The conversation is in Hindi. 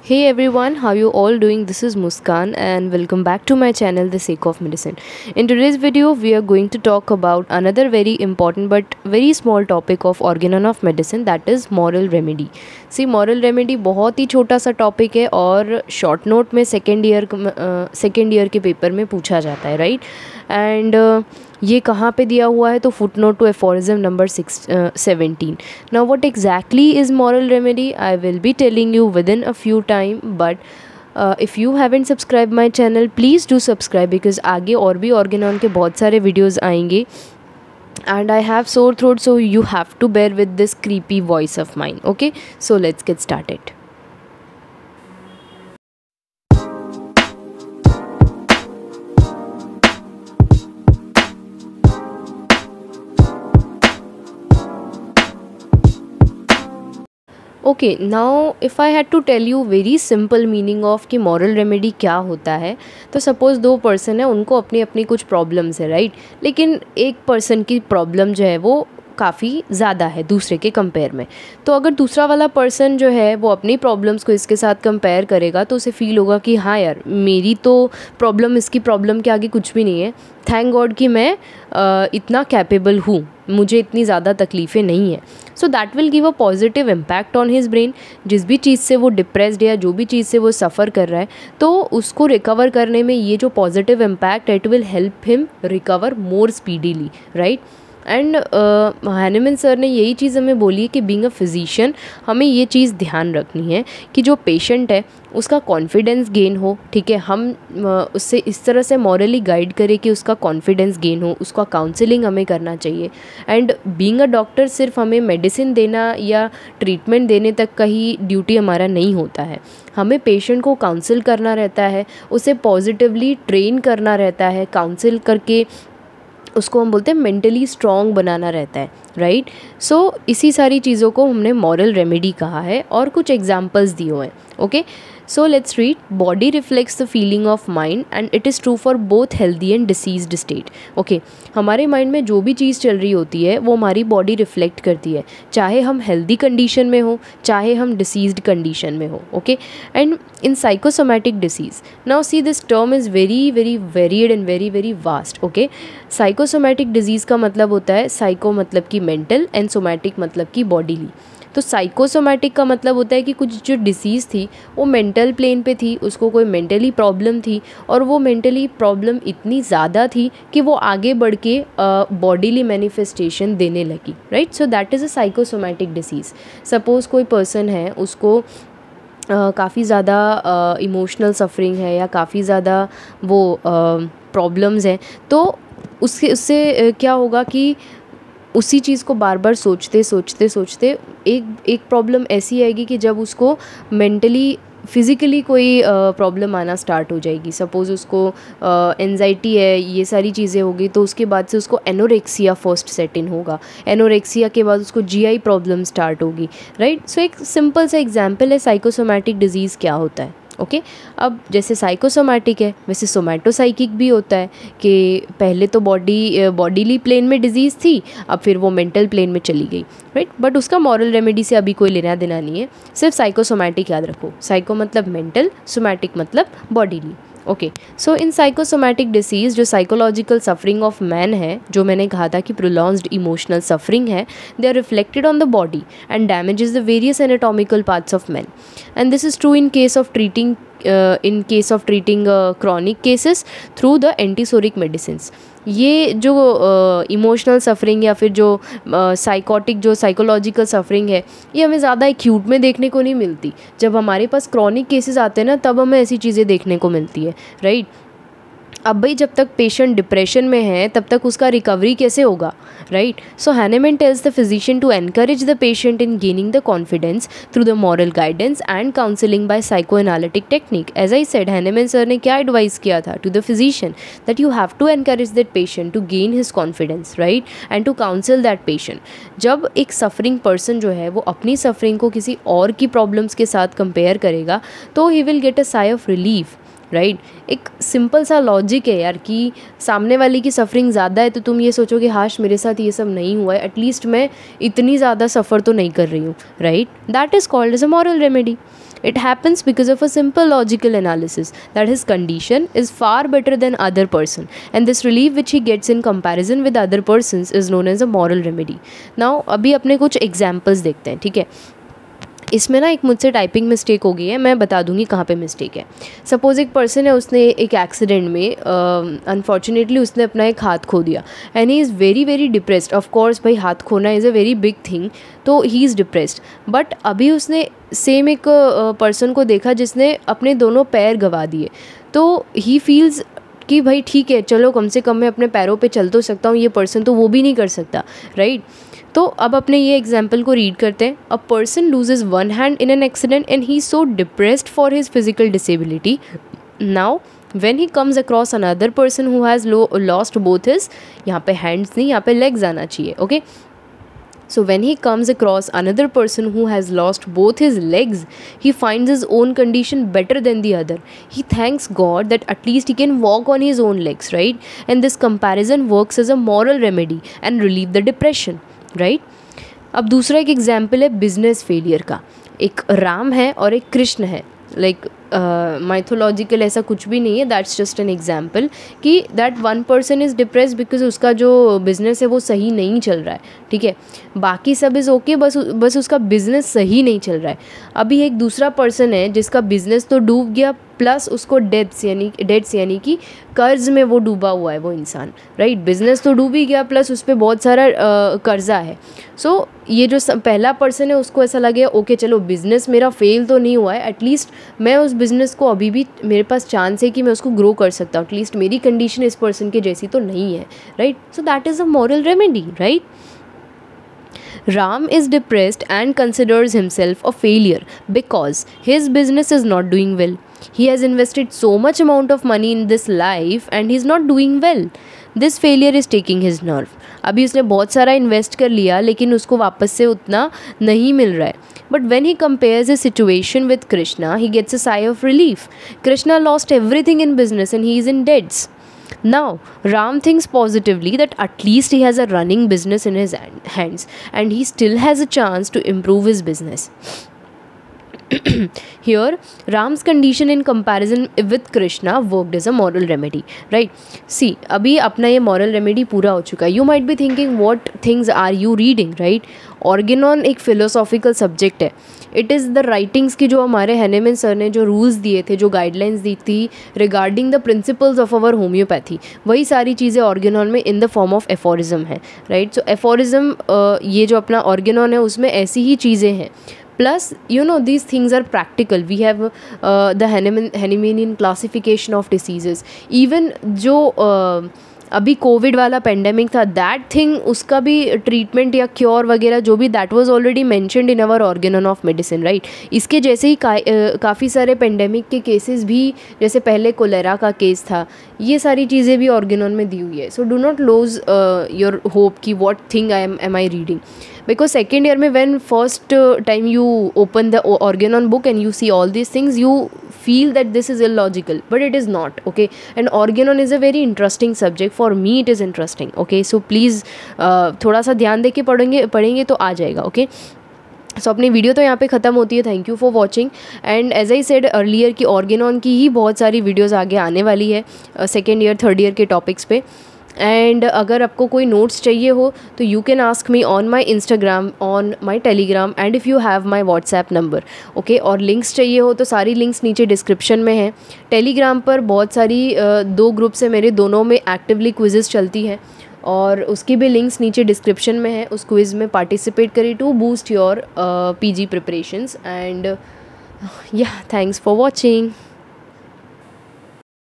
Hey everyone, how you all doing? This is Muskan and welcome back to my channel The Sake of Medicine. In today's video, we are going to talk about another very important but very small topic of organon of medicine, that is moral remedy. See, moral remedy बहुत ही छोटा सा टॉपिक है और शॉर्ट नोट में सेकेंड ईयर के पेपर में पूछा जाता है, राइट? एंड ये कहाँ पे दिया हुआ है? तो foot note to aphorism number 17. Now what exactly is moral remedy? I will be telling you within a few time, but if you haven't subscribe my channel please do subscribe, because आगे और भी ऑर्गेनॉन के बहुत सारे वीडियोज़ आएंगे. And I have sore throat, so you have to bear with this creepy voice of mine. Okay, so let's get started. Okay, now if I had to tell you very simple meaning of कि मॉरल रेमेडी क्या होता है, तो सपोज़ दो पर्सन है, उनको अपनी अपनी कुछ प्रॉब्लम्स है, राइट? लेकिन एक पर्सन की प्रॉब्लम जो है वो काफ़ी ज़्यादा है दूसरे के कंपेयर में. तो अगर दूसरा वाला पर्सन जो है वो अपनी प्रॉब्लम्स को इसके साथ कंपेयर करेगा तो उसे फील होगा कि हाँ यार, मेरी तो प्रॉब्लम इसकी प्रॉब्लम के आगे कुछ भी नहीं है. थैंक गॉड कि मैं इतना कैपेबल हूँ, मुझे इतनी ज़्यादा तकलीफ़ें नहीं है. So that will give a positive impact on his brain. जिस भी चीज़ से वो डिप्रेस्ड या जो भी चीज़ से वो सफ़र कर रहा है, तो उसको रिकवर करने में ये जो positive impact it will help him recover more speedily, right? And Hahnemann sir ने यही चीज़ हमें बोली है कि बीइंग अ फिजिशियन हमें ये चीज़ ध्यान रखनी है कि जो पेशेंट है उसका कॉन्फिडेंस गेन हो, ठीक है? हम उससे इस तरह से मॉरली गाइड करें कि उसका कॉन्फिडेंस गेन हो, उसका काउंसलिंग हमें करना चाहिए. एंड बीइंग अ डॉक्टर सिर्फ हमें मेडिसिन देना या ट्रीटमेंट देने तक का ही ड्यूटी हमारा नहीं होता है. हमें पेशेंट को काउंसिल करना रहता है, उसे पॉजिटिवली ट्रेन करना रहता है, काउंसिल करके उसको हम बोलते हैं मेंटली स्ट्रॉन्ग बनाना रहता है, राइट? सो इसी सारी चीज़ों को हमने मॉरल रेमेडी कहा है और कुछ एग्जांपल्स दिए हुए हैं. Okay, so let's read. Body reflects the feeling of mind and it is true for both healthy and diseased state. Okay, हमारे माइंड में जो भी चीज़ चल रही होती है वो हमारी बॉडी रिफ्लेक्ट करती है, चाहे हम हेल्दी कंडीशन में हो चाहे हम डिसीज्ड कंडीशन में हो. Okay, and in psychosomatic disease, now see this term is very very varied and very very vast. Okay, psychosomatic disease का मतलब होता है, साइको मतलब कि मेंटल एंड सोमैटिक मतलब कि बॉडीली. तो साइकोसोमैटिक का मतलब होता है कि कुछ जो डिसीज़ थी वो मेंटल प्लेन पे थी, उसको कोई मेंटली प्रॉब्लम थी और वो मेंटली प्रॉब्लम इतनी ज़्यादा थी कि वो आगे बढ़ के बॉडीली मैनिफेस्टेशन देने लगी, right? So that is a psychosomatic disease. Suppose कोई पर्सन है, उसको काफ़ी ज़्यादा इमोशनल सफरिंग है या काफ़ी ज़्यादा वो प्रॉब्लम्स हैं, तो उससे क्या होगा कि उसी चीज़ को बार बार सोचते सोचते सोचते एक प्रॉब्लम ऐसी आएगी कि जब उसको मेंटली फिज़िकली कोई प्रॉब्लम आना स्टार्ट हो जाएगी. सपोज़ उसको एंजाइटी है, ये सारी चीज़ें होगी, तो उसके बाद से उसको एनोरेक्सिया फर्स्ट सेट इन होगा. एनोरेक्सिया के बाद उसको जीआई प्रॉब्लम स्टार्ट होगी, राइट? सो एक सिंपल सा एग्जांपल है साइकोसोमैटिक डिजीज़ क्या होता है. ओके, अब जैसे साइकोसोमैटिक है वैसे सोमैटोसाइकिक भी होता है कि पहले तो बॉडीली प्लेन में डिजीज़ थी, अब फिर वो मेंटल प्लेन में चली गई, राइट? बट उसका मॉरल रेमेडी से अभी कोई लेना देना नहीं है. सिर्फ साइकोसोमैटिक याद रखो. साइको मतलब मेंटल, सोमैटिक मतलब bodily. Okay, so in psychosomatic disease जो साइकोलॉजिकल सफरिंग ऑफ मैन है, जो मैंने कहा था कि प्रोलॉन्ग्ड इमोशनल सफरिंग है, they are reflected on the body and damages the various anatomical parts of man. And this is true in case of treating chronic cases through the antisoric medicines. ये जो इमोशनल सफरिंग या फिर जो साइकोटिक जो साइकोलॉजिकल सफरिंग है, ये हमें ज़्यादा एक्यूट में देखने को नहीं मिलती. जब हमारे पास क्रॉनिक केसेस आते हैं ना, तब हमें ऐसी चीज़ें देखने को मिलती है, राइट? अब भाई जब तक पेशेंट डिप्रेशन में है तब तक उसका रिकवरी कैसे होगा, right? So Hahnemann tells the physician to encourage the patient in gaining the confidence through the moral guidance and counselling by psycho analytic technique. As I said, Hahnemann sir ने क्या एडवाइस किया था to the physician, that you have to encourage that patient to gain his confidence, right? And to counsel that patient. जब एक सफरिंग पर्सन जो है वो अपनी सफरिंग को किसी और की प्रॉब्लम्स के साथ कंपेयर करेगा तो he will get a sigh of relief. Right. एक सिंपल सा लॉजिक है यार कि सामने वाले की सफरिंग ज़्यादा है तो तुम ये सोचो कि हाश मेरे साथ ये सब नहीं हुआ है, एटलीस्ट मैं इतनी ज़्यादा सफ़र तो नहीं कर रही हूँ, right. That is called as a moral remedy. It happens because of a simple logical analysis that his condition is far better than other person, and this relief which he gets in comparison with other persons is known as a moral remedy. Now अभी अपने कुछ examples देखते हैं, ठीक है। इसमें ना एक मुझसे टाइपिंग मिस्टेक हो गई है, मैं बता दूंगी कहाँ पे मिस्टेक है। सपोज़ एक पर्सन है, उसने एक एक्सीडेंट में अनफॉर्चुनेटली उसने अपना एक हाथ खो दिया and he is very very depressed. Of course भाई हाथ खोना is a very big thing, तो ही इज़ डिप्रेस्ड। बट अभी उसने सेम एक पर्सन को देखा जिसने अपने दोनों पैर गंवा दिए, तो ही फील्स कि भाई ठीक है चलो कम से कम मैं अपने पैरों पे चल तो सकता हूँ, ये पर्सन तो वो भी नहीं कर सकता, राइट। तो अब अपने ये एग्जाम्पल को रीड करते हैं। A person loses one hand in an accident and he so depressed for his physical disability. Now when he comes across another person who has lost both his, यहाँ पे hands नहीं, यहाँ पे legs आना चाहिए, okay। So when he comes across another person who has lost both his legs, he finds his own condition better than the other. He thanks God that at least he can walk on his own legs, right? And this comparison works as a moral remedy and relieve the depression, right? अब दूसरा एक एग्जाम्पल है बिजनेस फेलियर का। एक राम है और एक कृष्ण है, लाइक माइथोलॉजिकल ऐसा कुछ भी नहीं है, दैट्स जस्ट एन एग्जाम्पल कि that one person is depressed because उसका जो बिज़नेस है वो सही नहीं चल रहा है, ठीक है। बाकी सब इज़ ओके, बस उसका बिज़नेस सही नहीं चल रहा है। अभी एक दूसरा पर्सन है जिसका बिज़नेस तो डूब गया, प्लस उसको डेट्स यानी कि कर्ज में वो डूबा हुआ है वो इंसान, राइट। बिज़नेस तो डूब ही गया, प्लस उस पर बहुत सारा कर्जा है। सो ये जो पहला पर्सन है उसको ऐसा लगे ओके चलो बिज़नेस मेरा फेल तो नहीं हुआ है, एटलीस्ट मैं उस बिज़नेस को अभी भी मेरे पास चांस है कि मैं उसको ग्रो कर सकता हूँ, एटलीस्ट मेरी कंडीशन इस पर्सन के जैसी तो नहीं है, right. So that is a moral remedy, right. Ram is depressed and considers himself a failure because his business is not doing well. He has invested so much amount of money in this life and he's not doing well. This failure is taking his nerve. अभी उसने बहुत सारा इन्वेस्ट कर लिया लेकिन उसको वापस से उतना नहीं मिल रहा है। But when he compares his situation with Krishna, he gets a sigh of relief. Krishna lost everything in business and he is in debts. Now, Ram thinks positively that at least he has a running business in his hands and he still has a chance to improve his business. Here, Ram's condition in comparison with Krishna worked as a moral remedy, right? See, अभी अपना ये moral remedy पूरा हो चुका है. You might be thinking, what things are you reading, right? Organon एक philosophical subject है. इट इज़ द राइटिंग्स की जो हमारे हैनेमन सर ने जो रूल्स दिए थे, जो गाइडलाइंस दी थी regarding the principles of our homoeopathy, वही सारी चीज़ें ऑर्गेनॉन में in the form of aphorism है, राइट। सो एफोरिज्म ये जो अपना ऑर्गेनॉन है उसमें ऐसी ही चीज़ें हैं। Plus you know these things are practical. We have the Hahnemannian classification of diseases. Even जो अभी कोविड वाला पेंडेमिक था, दैट थिंग उसका भी ट्रीटमेंट या क्योर वगैरह जो भी, that was already mentioned in our Organon of medicine, right. इसके जैसे ही काफ़ी सारे पेंडेमिक के केसेस भी, जैसे पहले कोलेरा का केस था, ये सारी चीज़ें भी ऑर्गेनॉन में दी हुई है। So do not lose your hope कि what thing am I reading, because second year में when first time you open the Organon book and you see all these things, you feel that this is illogical, but it is not, okay। And Organon is a very interesting subject, for me it is interesting, okay। So please थोड़ा सा ध्यान दे के पढ़ेंगे तो आ जाएगा, okay। सो अपनी वीडियो तो यहाँ पे ख़त्म होती है। Thank you for watching and as I said earlier कि ऑर्गेनॉन की ही बहुत सारी वीडियोज़ आगे आने वाली है सेकेंड ईयर थर्ड ईयर के टॉपिक्स पे। एंड अगर आपको कोई नोट्स चाहिए हो तो you can ask me on my Instagram, on my Telegram and if you have my WhatsApp number, okay. और लिंक्स चाहिए हो तो सारी लिंक्स नीचे डिस्क्रिप्शन में है। टेलीग्राम पर बहुत सारी 2 ग्रुप्स है मेरे, दोनों में एक्टिवली क्विजेज़ चलती हैं और उसकी भी लिंक्स नीचे डिस्क्रिप्शन में है। उस क्विज़ में पार्टिसिपेट करिए to boost your PG preparations and या थैंक्स फॉर वॉचिंग।